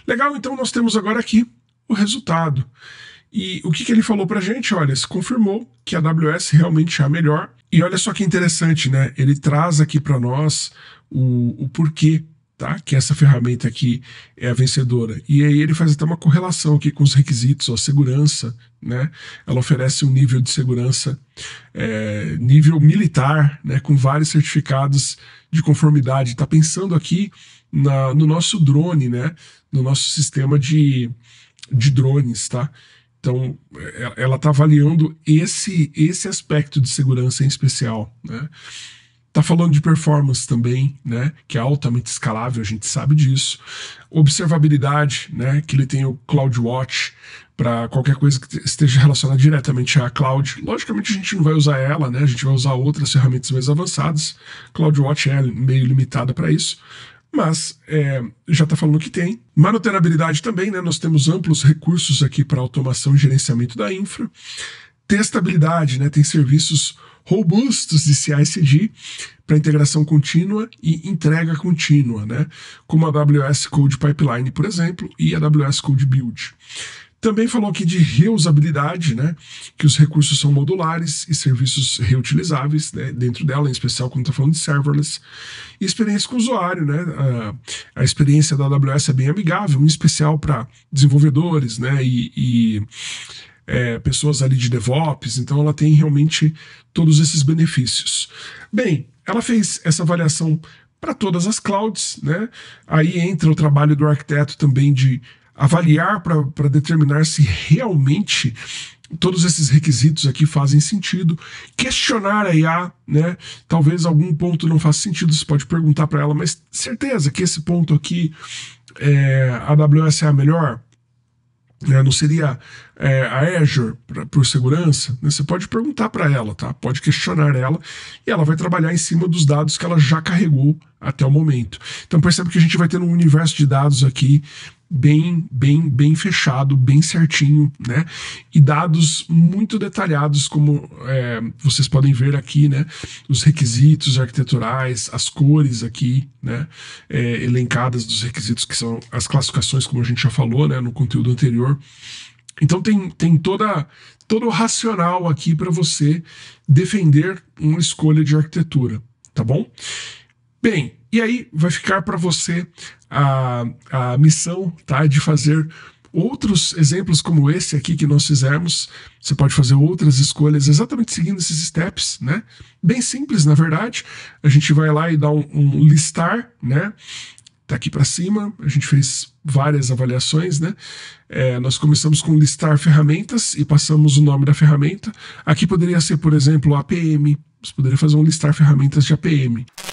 Legal, então nós temos agora aqui o resultado. E o que ele falou pra gente? Olha, se confirmou que a AWS realmente é a melhor. E olha só que interessante, né? Ele traz aqui para nós o porquê, tá? Que essa ferramenta aqui é a vencedora. E aí ele faz até uma correlação aqui com os requisitos, a segurança, né? Ela oferece um nível de segurança, nível militar, né? Com vários certificados de conformidade. Está pensando aqui no nosso drone, né? No nosso sistema de drones, tá? Então, ela está avaliando esse aspecto de segurança em especial, né? Está falando de performance também, né? Que é altamente escalável, a gente sabe disso. Observabilidade, né? Que ele tem o CloudWatch para qualquer coisa que esteja relacionada diretamente à cloud. Logicamente, a gente não vai usar ela, né? A gente vai usar outras ferramentas mais avançadas. CloudWatch é meio limitada para isso. Mas já está falando que tem. Manutenabilidade também, né? Nós temos amplos recursos aqui para automação e gerenciamento da infra. Testabilidade, né? Tem serviços robustos de CI/CD para integração contínua e entrega contínua, né? Como a AWS Code Pipeline, por exemplo, e a AWS Code Build. Também falou aqui de reusabilidade, né? Que os recursos são modulares e serviços reutilizáveis, né? Dentro dela, em especial quando está falando de serverless. E experiência com o usuário, né? A experiência da AWS é bem amigável, em especial para desenvolvedores, né? Pessoas ali de DevOps, então ela tem realmente todos esses benefícios. Bem, ela fez essa avaliação para todas as clouds, né? Aí entra o trabalho do arquiteto também de avaliar para determinar se realmente todos esses requisitos aqui fazem sentido, questionar a IA, né? Talvez algum ponto não faça sentido, você pode perguntar para ela, mas certeza que esse ponto aqui a AWS é a melhor? Não seria a Azure por segurança? Você pode perguntar para ela, tá? Pode questionar ela e ela vai trabalhar em cima dos dados que ela já carregou até o momento. Então percebe que a gente vai ter um universo de dados aqui bem fechado, bem certinho, né? E dados muito detalhados, como vocês podem ver aqui, né? Os requisitos arquiteturais, as cores aqui, né? Elencadas dos requisitos, que são as classificações, como a gente já falou, né? No conteúdo anterior. Então tem todo o racional aqui para você defender uma escolha de arquitetura, tá bom? Bem, e aí vai ficar para você a missão, tá, de fazer outros exemplos como esse aqui que nós fizemos. Você pode fazer outras escolhas exatamente seguindo esses steps, né? Bem simples, na verdade. A gente vai lá e dá um listar, né? Tá aqui para cima, a gente fez várias avaliações, né? Nós começamos com listar ferramentas e passamos o nome da ferramenta. Aqui poderia ser, por exemplo, APM. Você poderia fazer um listar ferramentas de APM.